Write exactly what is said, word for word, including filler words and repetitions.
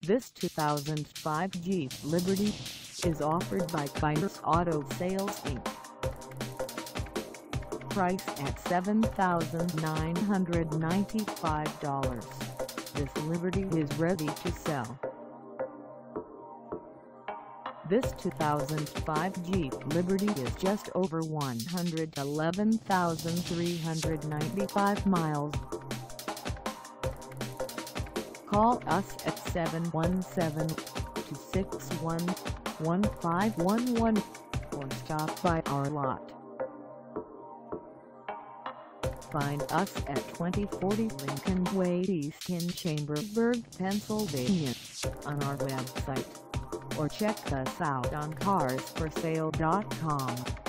This two thousand five Jeep Liberty is offered by Kyners Auto Sales Incorporated. Price at seven thousand nine hundred ninety-five dollars. This Liberty is ready to sell. This two thousand five Jeep Liberty is just over one hundred eleven thousand three hundred ninety-five miles. Call us at seven one seven, two six one, one five one one or stop by our lot. Find us at twenty forty Lincoln Way E Chambersburg, Pennsylvania on our website, or check us out on cars for sale dot com.